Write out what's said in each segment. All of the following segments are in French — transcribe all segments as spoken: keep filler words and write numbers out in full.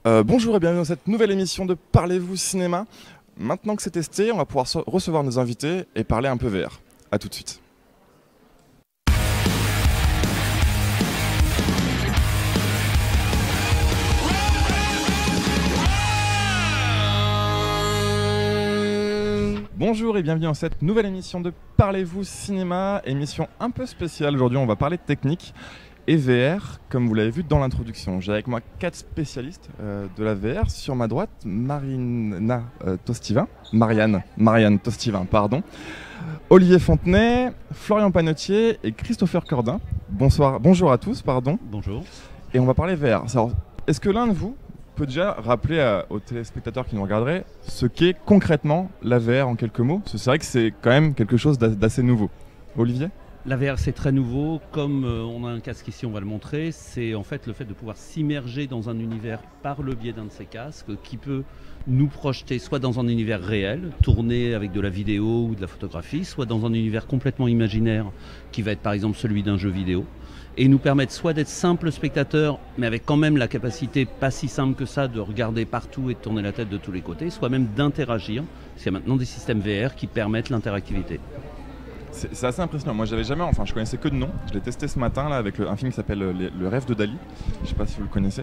Euh, bonjour et bienvenue dans cette nouvelle émission de Parlez-vous cinéma. Maintenant que c'est testé, on va pouvoir so- recevoir nos invités et parler un peu V R. A tout de suite. Bonjour et bienvenue dans cette nouvelle émission de Parlez-vous cinéma, émission un peu spéciale. Aujourd'hui, on va parler de technique et V R, comme vous l'avez vu dans l'introduction. J'ai avec moi quatre spécialistes euh, de la V R. Sur ma droite, Marina euh, Tostivin, Marianne, Marianne Tostivin, pardon, Olivier Fontenay, Florian Panetier et Christopher Cordin. Bonsoir, bonjour à tous, pardon. Bonjour. Et on va parler V R. Alors, est-ce que l'un de vous peut déjà rappeler à, aux téléspectateurs qui nous regarderaient ce qu'est concrètement la V R en quelques mots? Parce que c'est vrai que c'est quand même quelque chose d'a- d'assez nouveau. Olivier? La V R, c'est très nouveau. Comme euh, on a un casque ici, on va le montrer. C'est en fait le fait de pouvoir s'immerger dans un univers par le biais d'un de ces casques qui peut nous projeter soit dans un univers réel, tourné avec de la vidéo ou de la photographie, soit dans un univers complètement imaginaire qui va être par exemple celui d'un jeu vidéo, et nous permettre soit d'être simple spectateur, mais avec quand même la capacité pas si simple que ça de regarder partout et de tourner la tête de tous les côtés, soit même d'interagir. Il y a maintenant des systèmes V R qui permettent l'interactivité. C'est c'est assez impressionnant. Moi, j'avais jamais, enfin, je connaissais que de nom. Je l'ai testé ce matin là avec le- un film qui s'appelle euh, Les- Le rêve de Dali. Je sais pas si vous le connaissez.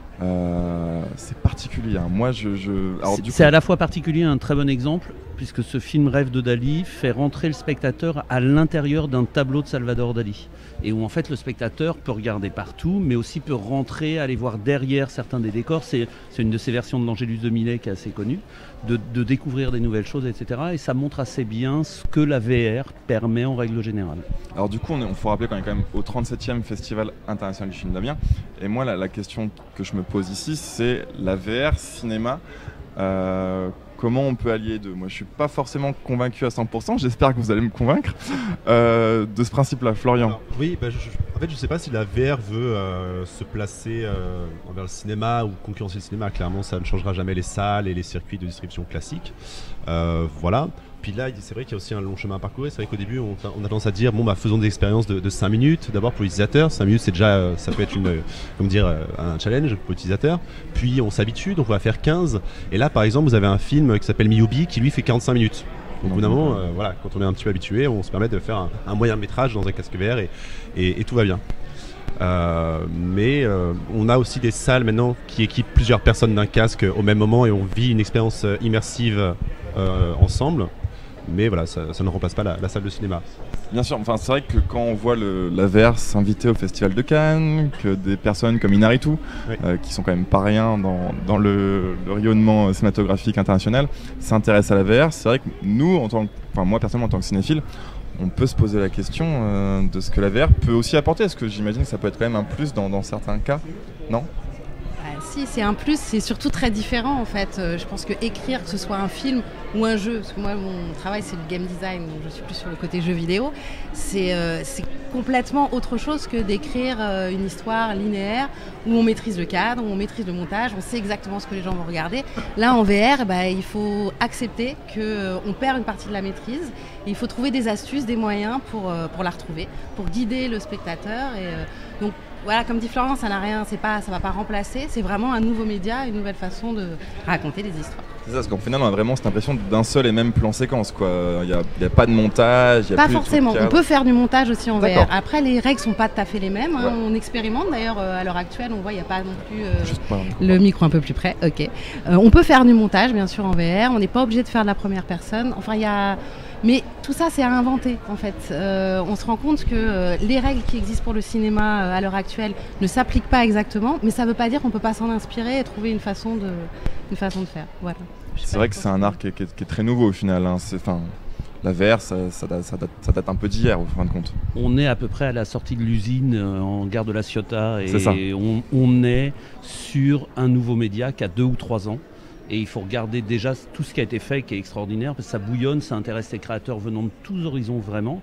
Euh, c'est particulier. Hein. Moi, je. je... Alors, C'est du c'est coup- à la fois particulier, un très bon exemple, puisque ce film Rêve de Dali fait rentrer le spectateur à l'intérieur d'un tableau de Salvador Dali. Et où en fait le spectateur peut regarder partout, mais aussi peut rentrer, aller voir derrière certains des décors. C'est c'est une de ces versions de l'Angélus de Millet qui est assez connue, de, de découvrir des nouvelles choses, et cetera. Et ça montre assez bien ce que la V R permet en règle générale. Alors du coup, on, est, on faut rappeler qu'on est quand même au trente-septième Festival international du film d'Amiens. Et moi, la, la question que je me pose ici, c'est la V R, cinéma. Euh, comment on peut allier les deux? Moi, je suis pas forcément convaincu à cent pour cent. J'espère que vous allez me convaincre euh, de ce principe-là, Florian. Alors, oui, bah, je, je- en fait, je sais pas si la V R veut euh, se placer euh, envers le cinéma ou concurrencer le cinéma. Clairement, ça ne changera jamais les salles et les circuits de distribution classiques. Euh, voilà. Puis là, c'est vrai qu'il y a aussi un long chemin à parcourir. C'est vrai qu'au début, on, on a tendance à dire bon, bah, faisons des expériences de, de cinq minutes. D'abord pour l'utilisateur, cinq minutes, c'est déjà, euh, ça peut être une, euh, comme dire, euh, un challenge pour l'utilisateur. Puis on s'habitue, donc on va faire quinze. Et là, par exemple, vous avez un film qui s'appelle Miyobi qui lui fait quarante-cinq minutes. Donc, au bout d'un moment, euh, voilà, quand on est un petit peu habitué, on se permet de faire un, un moyen métrage dans un casque V R et, et, et tout va bien. Euh, mais euh, on a aussi des salles maintenant qui équipent plusieurs personnes d'un casque au même moment et on vit une expérience euh, immersive euh, ensemble. Mais voilà, ça, ça ne remplace pas la, la salle de cinéma. Bien sûr, enfin, c'est vrai que quand on voit le, la V R s'inviter au Festival de Cannes, que des personnes comme Inaritu, Oui. euh, qui sont quand même pas rien dans, dans le, le rayonnement cinématographique international, s'intéressent à la V R, c'est vrai que nous, en tant que, enfin moi personnellement en tant que cinéphile, on peut se poser la question euh, de ce que la V R peut aussi apporter. Est-ce que j'imagine que ça peut être quand même un plus dans, dans certains cas? Non? Ah, si, c'est un plus, c'est surtout très différent en fait. Euh, je pense que écrire, que ce soit un film ou un jeu, parce que moi mon travail c'est le game design, donc je suis plus sur le côté jeu vidéo, c'est euh, c'est complètement autre chose que d'écrire euh, une histoire linéaire où on maîtrise le cadre, où on maîtrise le montage, on sait exactement ce que les gens vont regarder. Là en V R, bah, il faut accepter qu'on perd une partie de la maîtrise et il faut trouver des astuces, des moyens pour, euh, pour la retrouver, pour guider le spectateur. Et, euh, donc, voilà, comme dit Florent, ça n'a rien, c'est pas, ça va pas remplacer, c'est vraiment un nouveau média, une nouvelle façon de raconter des histoires. C'est ça, parce qu'en final, on a vraiment cette impression d'un seul et même plan séquence, quoi. Il n'y a, il y a pas de montage, il y a Pas plus du tout de forcément, on cadre. peut faire du montage aussi en V D'accord. R. Après, les règles sont pas tout à fait les mêmes, hein. Ouais. On expérimente d'ailleurs euh, à l'heure actuelle, on voit, il n'y a pas non plus euh, Juste pas un micro. le micro un peu plus près. Ok. Euh, on peut faire du montage, bien sûr, en V R, on n'est pas obligé de faire de la première personne. Enfin, il y a. Mais tout ça, c'est à inventer, en fait. Euh, on se rend compte que euh, les règles qui existent pour le cinéma euh, à l'heure actuelle ne s'appliquent pas exactement, mais ça ne veut pas dire qu'on ne peut pas s'en inspirer et trouver une façon de, une façon de faire. Voilà. Je sais C'est pas vrai si que ça c'est un se- art qui est, qui est- qui est très nouveau au final. Hein. C'est, enfin, la V R, ça, ça date, ça date- ça date un peu d'hier, au fin de compte. On est à peu près à la sortie de l'usine euh, en gare de la Ciotat C'est ça. et on, on est sur un nouveau média qui a deux ou trois ans. Et il faut regarder déjà tout ce qui a été fait qui est extraordinaire parce que ça bouillonne, ça intéresse les créateurs venant de tous horizons vraiment.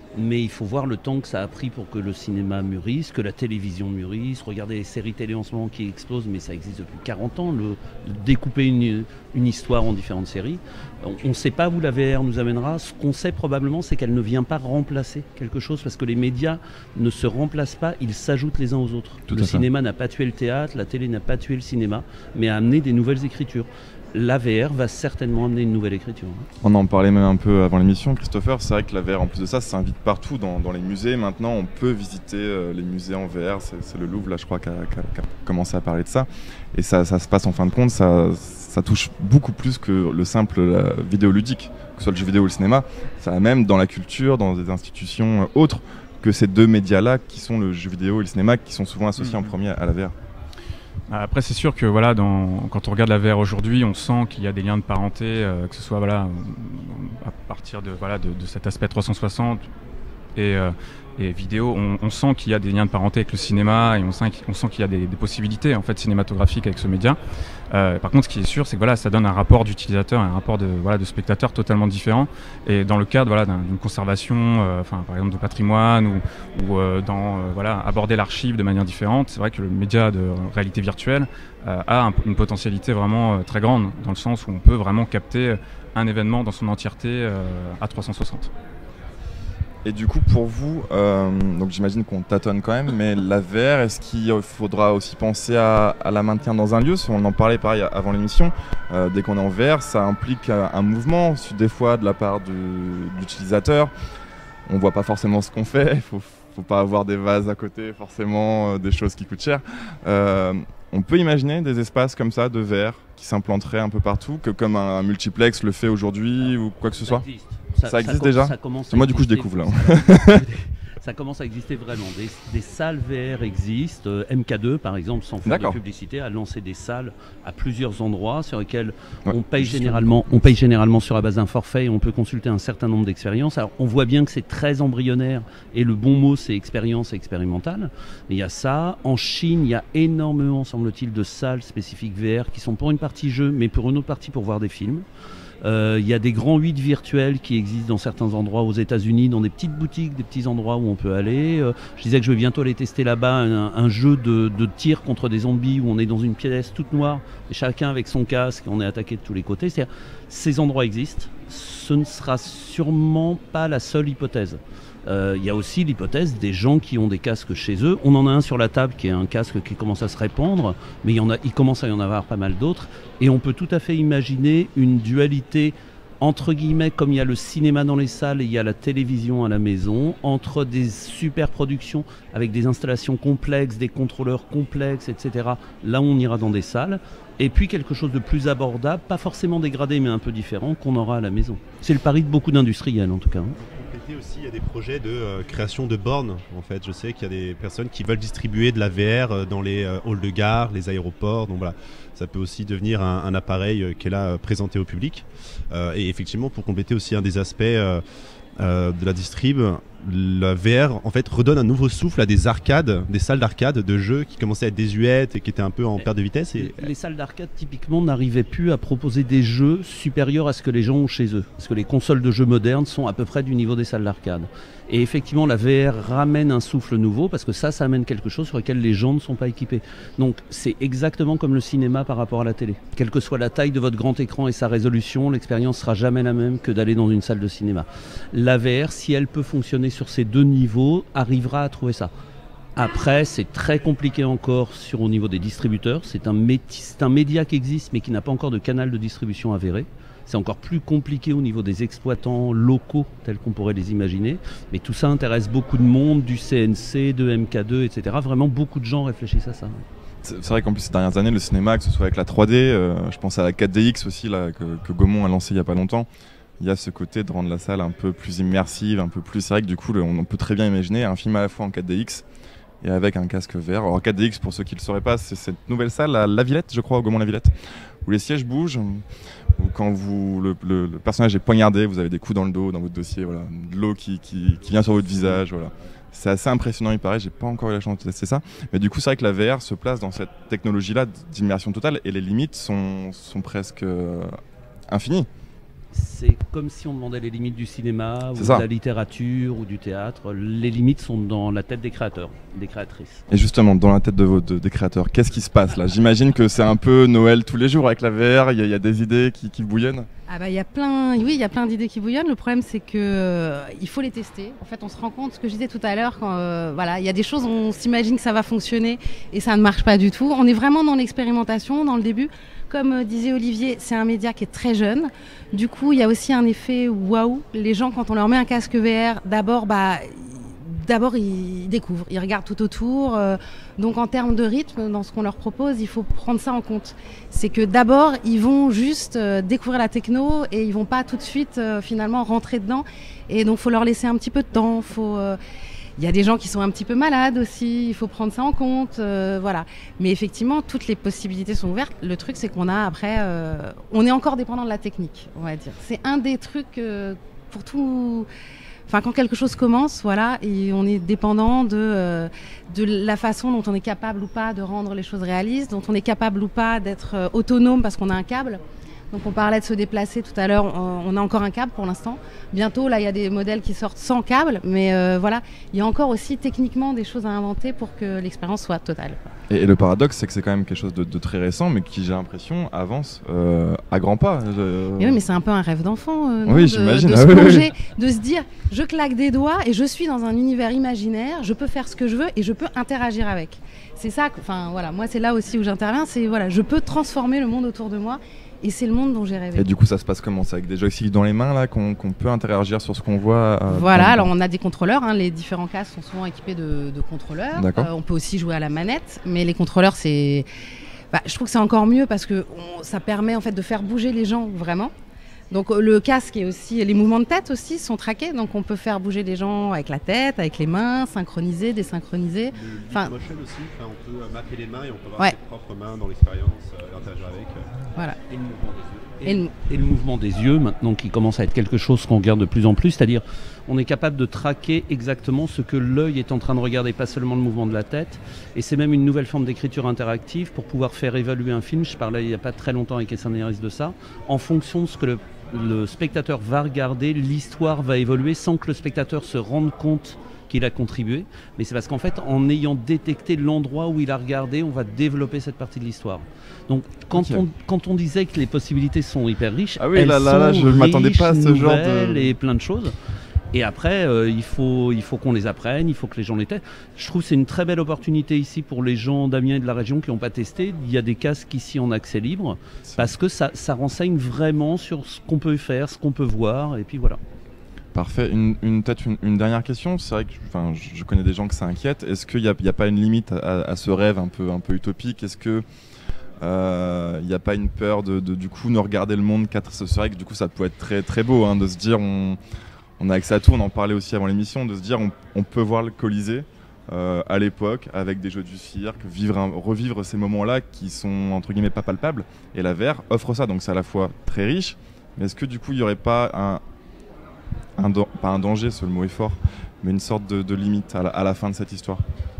mais il faut voir le temps que ça a pris pour que le cinéma mûrisse, que la télévision mûrisse. Regardez les séries télé en ce moment qui explosent, mais ça existe depuis quarante ans, le, de découper une, une histoire en différentes séries. On ne sait pas où la V R nous amènera. Ce qu'on sait probablement, c'est qu'elle ne vient pas remplacer quelque chose, parce que les médias ne se remplacent pas, ils s'ajoutent les uns aux autres. Tout le à fait. cinéma n'a pas tué le théâtre, la télé n'a pas tué le cinéma, mais a amené des nouvelles écritures. La V R va certainement amener une nouvelle écriture. On en parlait même un peu avant l'émission, Christopher. C'est vrai que la V R, en plus de ça, ça s'invite partout dans, dans les musées. Maintenant, on peut visiter euh, les musées en V R. C'est, c'est le Louvre, là, je crois, qui a, qui a- qui a commencé à parler de ça. Et ça, ça se passe en fin de compte, ça, ça touche beaucoup plus que le simple la vidéo ludique, que ce soit le jeu vidéo ou le cinéma. Ça va même dans la culture, dans des institutions euh, autres que ces deux médias-là, qui sont le jeu vidéo et le cinéma, qui sont souvent associés Mhm. en premier à la V R. Après, c'est sûr que voilà, dans, quand on regarde la V R aujourd'hui, on sent qu'il y a des liens de parenté, euh, que ce soit voilà, à partir de, voilà, de, de cet aspect trois cent soixante et, euh, et vidéo, on, on sent qu'il y a des liens de parenté avec le cinéma et on sent, on sent qu'il y a des, des possibilités en fait, cinématographiques avec ce média. Euh, par contre, ce qui est sûr, c'est que voilà, ça donne un rapport d'utilisateur, un rapport de, voilà, de spectateur totalement différent. Et dans le cadre voilà, d'un- d'une conservation, euh, enfin, par exemple de patrimoine ou, ou euh, dans euh, voilà, aborder l'archive de manière différente, c'est vrai que le média de réalité virtuelle euh, a un- une potentialité vraiment euh, très grande, dans le sens où on peut vraiment capter un événement dans son entièreté euh, à trois cent soixante. Et du coup, pour vous, euh, donc j'imagine qu'on tâtonne quand même, mais la V R, est-ce qu'il faudra aussi penser à, à la maintenir dans un lieu? On en parlait pareil avant l'émission. Euh, dès qu'on est en V R, ça implique un, un mouvement, des fois de la part du, de l'utilisateur. On voit pas forcément ce qu'on fait. Il faut, faut pas avoir des vases à côté, forcément, euh, des choses qui coûtent cher. Euh, on peut imaginer des espaces comme ça de V R qui s'implanteraient un peu partout, que comme un, un multiplex le fait aujourd'hui ou quoi que ce soit. existe. Ça existe com- déjà ça commence à Moi, du coup, je exister. découvre là. Ça commence à exister vraiment. Des, des salles V R existent. Euh, M K deux, par exemple, sans faire de D'accord. publicité, a lancé des salles à plusieurs endroits sur lesquels Ouais, on, paye justement. généralement, on paye généralement sur la base d'un forfait et on peut consulter un certain nombre d'expériences. Alors, on voit bien que c'est très embryonnaire et le bon mot, c'est expérience expérimentale. Mais il y a ça. En Chine, il y a énormément, semble-t-il, de salles spécifiques V R qui sont pour une partie jeu, mais pour une autre partie pour voir des films. Euh, Il y a des grands huit virtuels qui existent dans certains endroits aux États-Unis, dans des petites boutiques, des petits endroits où on peut aller. Euh, je disais que je vais bientôt aller tester là-bas un, un jeu de, de tir contre des zombies où on est dans une pièce toute noire, et chacun avec son casque, on est attaqué de tous les côtés. C'est-à-dire, ces endroits existent. Ce ne sera sûrement pas la seule hypothèse. Euh, Il y a aussi l'hypothèse des gens qui ont des casques chez eux. On en a un sur la table qui est un casque qui commence à se répandre, mais il, y en a, il commence à y en avoir pas mal d'autres. Et on peut tout à fait imaginer une dualité entre guillemets, comme il y a le cinéma dans les salles et il y a la télévision à la maison, entre des super productions avec des installations complexes, des contrôleurs complexes, et cetera. Là, on ira dans des salles. Et puis quelque chose de plus abordable, pas forcément dégradé, mais un peu différent, qu'on aura à la maison. C'est le pari de beaucoup d'industriels, en tout cas. Compléter aussi, il y a des projets de euh, création de bornes. En fait, je sais qu'il y a des personnes qui veulent distribuer de la V R euh, dans les euh, halls de gare, les aéroports. Donc voilà, ça peut aussi devenir un, un appareil euh, qui est là euh, présenté au public. Euh, et effectivement, pour compléter aussi un des aspects euh, euh, de la distrib, la V R en fait redonne un nouveau souffle à des arcades, des salles d'arcade de jeux qui commençaient à être désuètes et qui étaient un peu en perte de vitesse. Et Les salles d'arcade, typiquement, n'arrivaient plus à proposer des jeux supérieurs à ce que les gens ont chez eux. Parce que les consoles de jeux modernes sont à peu près du niveau des salles d'arcade. Et effectivement, la V R ramène un souffle nouveau, parce que ça, ça amène quelque chose sur lequel les gens ne sont pas équipés. Donc, c'est exactement comme le cinéma par rapport à la télé. Quelle que soit la taille de votre grand écran et sa résolution, l'expérience sera jamais la même que d'aller dans une salle de cinéma. La V R, si elle peut fonctionner sur ces deux niveaux, arrivera à trouver ça. Après, c'est très compliqué encore sur au niveau des distributeurs. C'est un, méti- c'est un média qui existe, mais qui n'a pas encore de canal de distribution avéré. C'est encore plus compliqué au niveau des exploitants locaux, tels qu'on pourrait les imaginer. Mais tout ça intéresse beaucoup de monde, du C N C, de M K deux, et cetera. Vraiment, beaucoup de gens réfléchissent à ça. C'est c'est vrai qu'en plus ces dernières années, le cinéma, que ce soit avec la trois D, euh, je pense à la quatre D X aussi, là, que, que Gaumont a lancé il n'y a pas longtemps. Il y a ce côté de rendre la salle un peu plus immersive, un peu plus... C'est vrai que du coup, le- on peut très bien imaginer un film à la fois en quatre D X et avec un casque V R. Alors quatre D X, pour ceux qui ne le sauraient pas, c'est cette nouvelle salle à La Villette, je crois, au Gaumont-La Villette, où les sièges bougent, où quand vous, le, le- le personnage est poignardé, vous avez des coups dans le dos, dans votre dossier, voilà, de l'eau qui, qui, qui vient sur votre visage, voilà. C'est assez impressionnant, il paraît, j'ai pas encore eu la chance de tester ça. Mais du coup, c'est vrai que la V R se place dans cette technologie-là d'immersion totale et les limites sont, sont presque euh, infinies. c'est comme si on demandait les limites du cinéma, ou C'est ça. de la littérature, ou du théâtre. Les limites sont dans la tête des créateurs, des créatrices. Et justement, dans la tête de vos, de- des créateurs, qu'est-ce qui se passe là? J'imagine que c'est un peu Noël tous les jours avec la V R, il y, a- il y a des idées qui, qui bouillonnent. Ah bah il y a plein, oui, il y a plein d'idées qui bouillonnent. Le problème c'est que euh, il faut les tester. En fait, on se rend compte, ce que je disais tout à l'heure, quand euh, voilà, il y a des choses, on s'imagine que ça va fonctionner et ça ne marche pas du tout. On est vraiment dans l'expérimentation, dans le début. Comme euh, disait Olivier, c'est un média qui est très jeune. Du coup, il y a aussi un effet waouh. Les gens, quand on leur met un casque V R, d'abord, bah D'abord, ils découvrent, ils regardent tout autour. euh, donc, en termes de rythme, dans ce qu'on leur propose, il faut prendre ça en compte. C'est que d'abord, ils vont juste euh, découvrir la techno et ils vont pas tout de suite, euh, finalement, rentrer dedans. Et donc, il faut leur laisser un petit peu de temps. Faut, euh, il y a des gens qui sont un petit peu malades aussi, il faut prendre ça en compte. euh, voilà. Mais effectivement, toutes les possibilités sont ouvertes. Le truc, c'est qu'on a après, euh, on est encore dépendant de la technique, on va dire. C'est un des trucs euh, pour tout. Enfin, quand quelque chose commence, voilà, et on est dépendant de, euh, de la façon dont on est capable ou pas de rendre les choses réalistes, dont on est capable ou pas d'être euh, autonome parce qu'on a un câble. Donc on parlait de se déplacer tout à l'heure, on, on a encore un câble pour l'instant. Bientôt, là, il y a des modèles qui sortent sans câble, mais euh, voilà, il y a encore aussi techniquement des choses à inventer pour que l'expérience soit totale. Et, et le paradoxe, c'est que c'est quand même quelque chose de, de très récent, mais qui, j'ai l'impression, avance euh, à grands pas. Je- Mais oui, mais c'est un peu un rêve d'enfant, euh, non, Oui, de, j'imagine. de Ah se oui, oui, plonger, de se dire, je claque des doigts et je suis dans un univers imaginaire, je peux faire ce que je veux et je peux interagir avec. C'est ça, que- enfin voilà, moi c'est là aussi où j'interviens, c'est voilà, je peux transformer le monde autour de moi et c'est le monde dont j'ai rêvé. Et du coup, ça se passe comment? C'est avec des joysticks dans les mains là qu'on qu'on peut interagir sur ce qu'on voit euh, Voilà, dans- alors on a des contrôleurs, hein, les différents casques sont souvent équipés de, de contrôleurs. D'accord. Euh, on peut aussi jouer à la manette, mais les contrôleurs, c'est, bah, je trouve que c'est encore mieux parce que on- ça permet en fait de faire bouger les gens vraiment. Donc euh, le casque et aussi les mouvements de tête aussi sont traqués, donc on peut faire bouger les gens avec la tête, avec les mains, synchroniser, désynchroniser. Le Enfin- Leap Motion aussi, enfin, on peut euh, mapper les mains et on peut avoir Ouais. ses propres mains dans l'expérience, euh, interagir avec. euh. Voilà. Et le mouvement des yeux. Et le- Et le mouvement des yeux, maintenant, qui commence à être quelque chose qu'on regarde de plus en plus, c'est-à-dire on est capable de traquer exactement ce que l'œil est en train de regarder, pas seulement le mouvement de la tête. Et c'est même une nouvelle forme d'écriture interactive pour pouvoir faire évaluer un film. Je parlais il n'y a pas très longtemps avec les scénaristes de ça. En fonction de ce que le, le spectateur va regarder, l'histoire va évoluer sans que le spectateur se rende compte qu'il a contribué. Mais c'est parce qu'en fait, en ayant détecté l'endroit où il a regardé, on va développer cette partie de l'histoire. Donc, quand, Ok. on, quand on disait que les possibilités sont hyper riches, Ah oui, elles là, là, là, sont je m'attendais pas à riches, ce genre de- nouvelles et plein de choses. Et après, euh, il faut, il faut qu'on les apprenne, il faut que les gens les testent. Je trouve que c'est une très belle opportunité ici pour les gens d'Amiens et de la région qui n'ont pas testé. Il y a des casques ici en accès libre parce que ça, ça renseigne vraiment sur ce qu'on peut faire, ce qu'on peut voir, et puis voilà. Parfait. Une, une- peut-être une, une dernière question. C'est vrai que enfin, je, je connais des gens que ça inquiète. Est-ce qu'il n'y a, il y a pas une limite à, à ce rêve un peu, un peu utopique? Est-ce que euh, il n'y a pas une peur de, de du coup ne regarder le monde quatre? C'est vrai que du coup ça peut être très très beau hein, de se dire on, on a accès à tout. On en parlait aussi avant l'émission, de se dire on, on peut voir le Colisée euh, à l'époque avec des jeux du cirque, vivre un- revivre ces moments-là qui sont entre guillemets pas palpables. Et la V R offre ça, donc c'est à la fois très riche. Mais est-ce que du coup il n'y aurait pas un Un dan- pas un danger, ce le mot est fort, mais une sorte de, de limite à la, à la fin de cette histoire?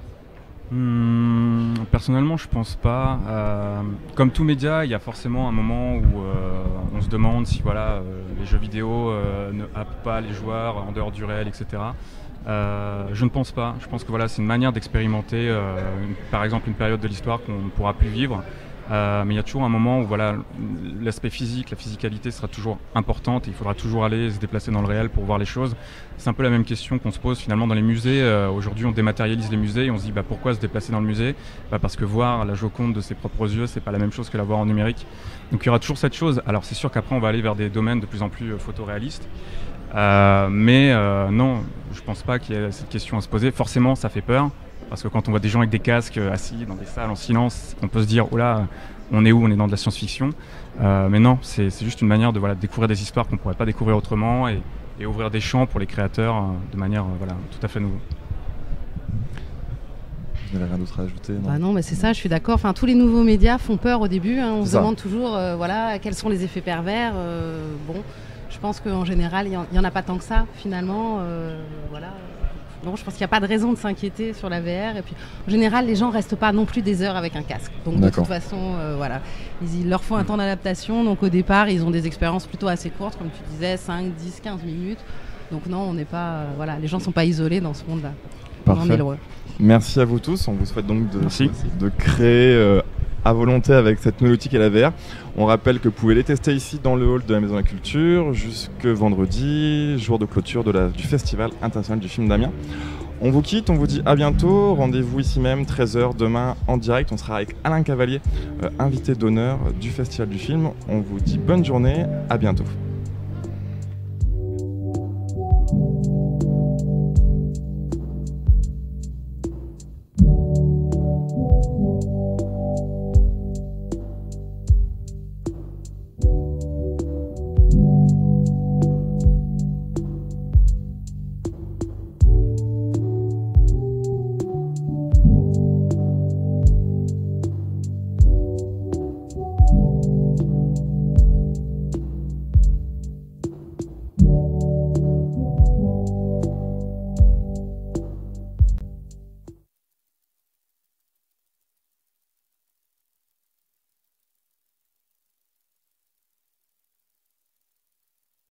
Hmm, personnellement, je pense pas. Euh, comme tout média, il y a forcément un moment où euh, on se demande si voilà, euh, les jeux vidéo euh, ne happent pas les joueurs en dehors du réel, et cetera. Euh, je ne pense pas. Je pense que voilà, c'est une manière d'expérimenter, euh, une- par exemple, une période de l'histoire qu'on ne pourra plus vivre. Euh, mais il y a toujours un moment où voilà, l'aspect physique, la physicalité sera toujours importante et il faudra toujours aller se déplacer dans le réel pour voir les choses. C'est un peu la même question qu'on se pose finalement dans les musées. Euh, aujourd'hui, on dématérialise les musées et on se dit bah, pourquoi se déplacer dans le musée? Bah, parce que voir la Joconde de ses propres yeux, c'est pas la même chose que la voir en numérique. Donc il y aura toujours cette chose. Alors c'est sûr qu'après, on va aller vers des domaines de plus en plus euh, photoréalistes. Euh, mais euh, non, je pense pas qu'il y ait cette question à se poser. Forcément, ça fait peur. Parce que quand on voit des gens avec des casques euh, assis dans des salles en silence, on peut se dire, oh là, on est où? On est dans de la science-fiction. Euh, mais non, c'est c'est juste une manière de voilà, découvrir des histoires qu'on ne pourrait pas découvrir autrement et, et ouvrir des champs pour les créateurs euh, de manière euh, voilà, tout à fait nouvelle. Vous n'avez rien d'autre à ajouter? Bah non, mais c'est ça, je suis d'accord. Enfin, tous les nouveaux médias font peur au début. Hein. On C'est se ça. demande toujours, euh, voilà, quels sont les effets pervers. Euh, bon, je pense qu'en général, il n'y en, il y en a pas tant que ça, finalement. Euh, voilà, Donc je pense qu'il n'y a pas de raison de s'inquiéter sur la V R. Et puis en général, les gens restent pas non plus des heures avec un casque. Donc de toute façon, euh, voilà, ils, il leur faut un temps d'adaptation. Donc au départ, ils ont des expériences plutôt assez courtes, comme tu disais, cinq, dix, quinze minutes. Donc non, on n'est pas, euh, voilà, les gens ne sont pas isolés dans ce monde-là. Parfait. On est loin. Merci à vous tous. On vous souhaite donc de, de créer euh, à volonté avec cette nouloutique et la V R. On rappelle que vous pouvez les tester ici dans le hall de la Maison de la Culture jusque vendredi, jour de clôture de la, du Festival international du film d'Amiens. On vous quitte, on vous dit à bientôt. Rendez-vous ici même, treize heures demain en direct. On sera avec Alain Cavalier, euh, invité d'honneur du Festival du film. On vous dit bonne journée, à bientôt.